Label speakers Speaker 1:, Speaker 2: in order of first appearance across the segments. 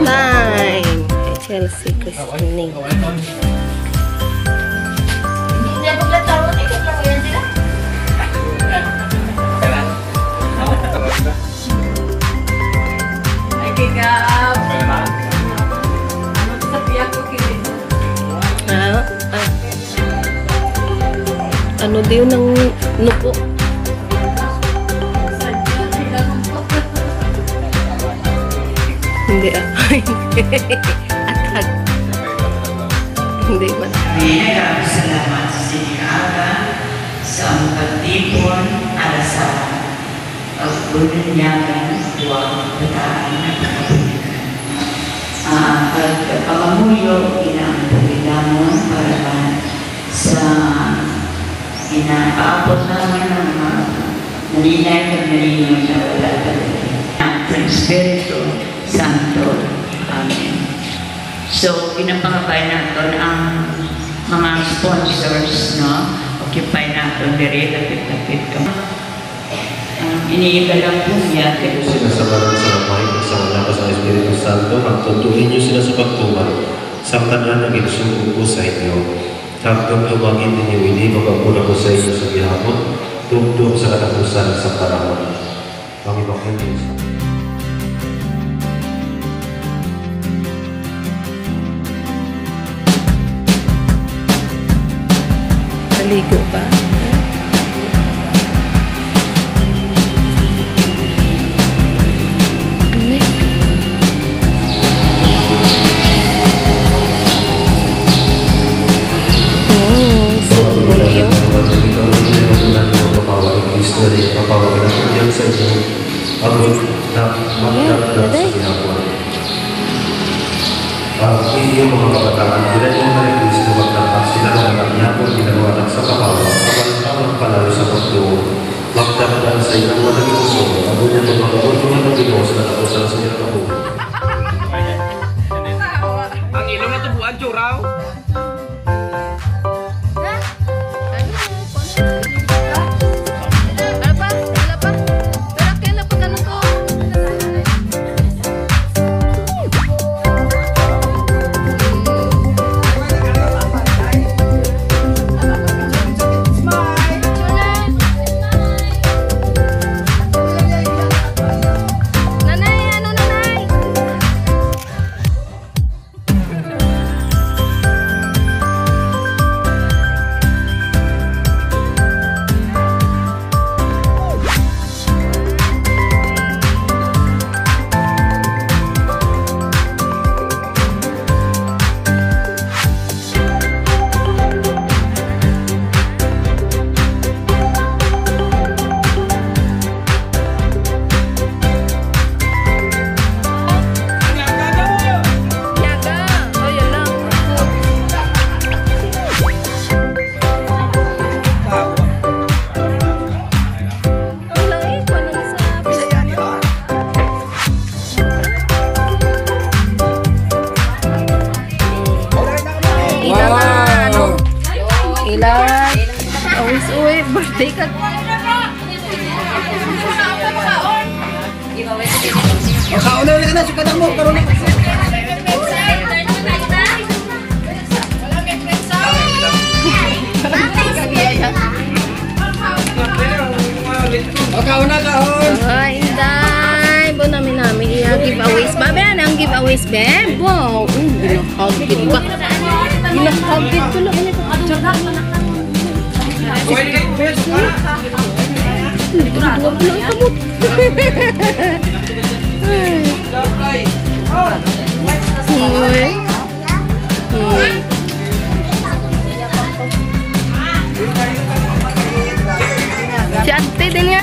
Speaker 1: time. Kay Chelsea christening. Ano din ng nupo? Hindi Atag. Hindi ba?
Speaker 2: Salamat sa sinigara sa ang pagtipon alasawan. Pagpununyagan huwag bataan ng kapunikan. Pagpapamuyo inaampulilamon para sa inapaabot naman ng mga nalinay at nalinoy na wala talaga. Espiritu Santo. Amen. So, pinapangabay natin ang mga sponsors, no? Occupy natin diri, lapit-lapit ka. Iniigalang po niya.
Speaker 3: Sinasamaran sa lamay, kasama na sa Espiritu Santo, magtutuin niyo sila sa pagtuman, sa tanan ng igsugo ko sa inyo. Hanggang lumangin ninyo ini, mapapuna ko sa inyo sa gihapon, tugtog sa katapusan sa panahon. Panginoon Diyos.
Speaker 1: Maligo ba?
Speaker 3: Yung mga kabataan, diretso na rin Kristo magtatak sila ng anak niya kung ginagawa sa kapawa, kapag palalo sa pagtuo, magdagdan sa ilang mataging puso, ako niya magmamagod yung mga Pinoy sa katapusan sa ilang ako.
Speaker 4: Ang ilong na tubuan, Churaw!
Speaker 1: Birthday ka.
Speaker 4: Makauna ulit ka na, sukatan mo, karoon na. Makauna ka, hon.
Speaker 1: Ay, inday. Bo namin i-giveaways. Babe, ano ang giveaways, be? Wow. Ginahagit ba? Ginahagit ko lang. Hindi ko na buwan kamot. Si ate din niya.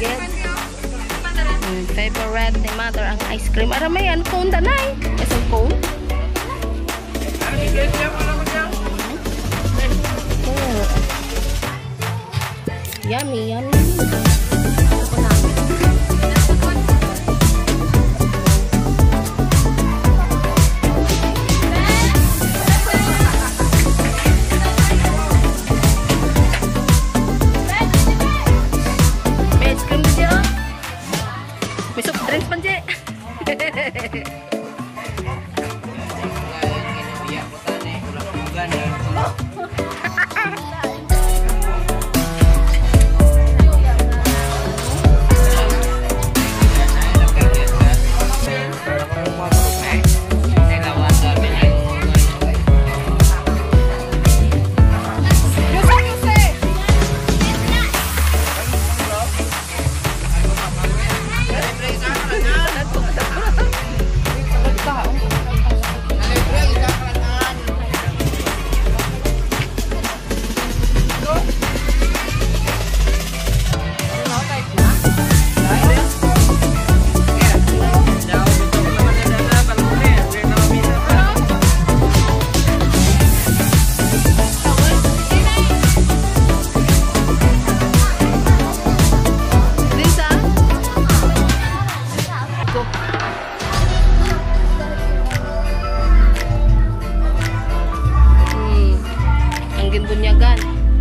Speaker 1: get. Favorite ni mother ang ice cream. Ara may ano cone danay. Isang cone. Yummy, yummy. Drinks panje. Bunyagan.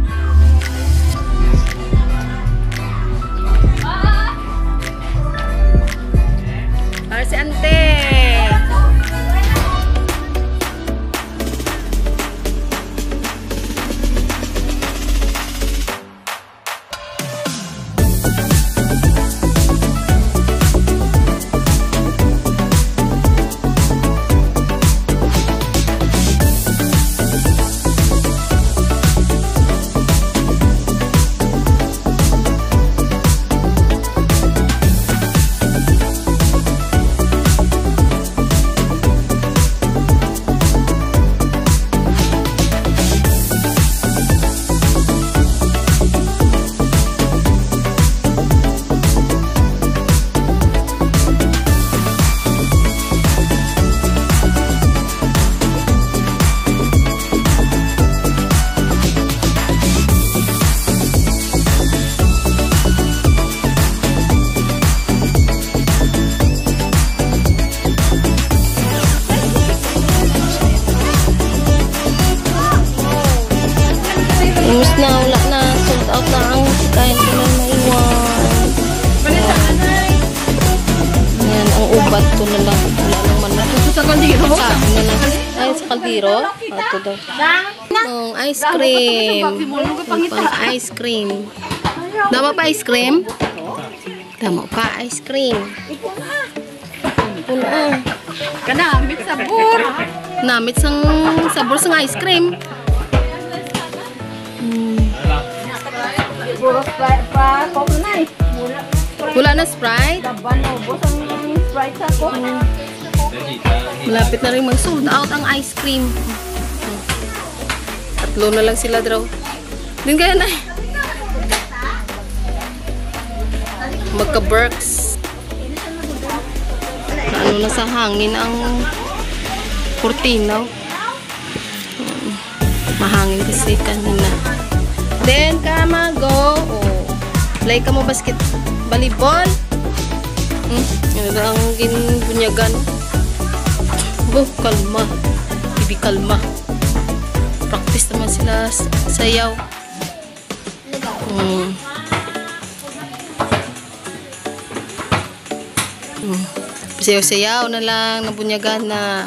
Speaker 1: Para si ante. Imus na, wala na. Sold out na ang kain ko na maiwan. Yan, ang ubat to na lang. Wala naman na. Sa kaldiro? Sabi na lang. Ay, sa kaldiro? Ito daw. Ang ice cream. Pang ice cream. Dama pa ice cream? Dama pa ice cream. Puna.
Speaker 5: Kanamit sabor.
Speaker 1: Namit sang sabor sang ice cream.
Speaker 5: Puro pa coke na eh.
Speaker 1: Wala na Sprite?
Speaker 5: Laban na ubos ang Sprite sa coke.
Speaker 1: Malapit na rin mag-sold out ang ice cream. Tatlo na lang sila daw. Din kaya na. Magka-Berks. Ano na sa hangin ang kurtina. Mahangin kasi kanina. Then, kamago. Oh. Play ka mo basket volleyball. Yan ang ginbunyagan. Oh, kalma. Bibi kalma. Practice naman sila sayaw. Sayaw-sayaw na lang. Nabunyagan na.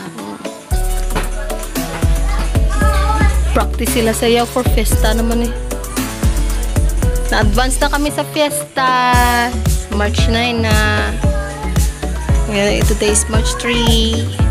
Speaker 1: Practice sila sayaw for fiesta naman eh. Na-advance na kami sa fiesta. March 9 na. Today is March 3.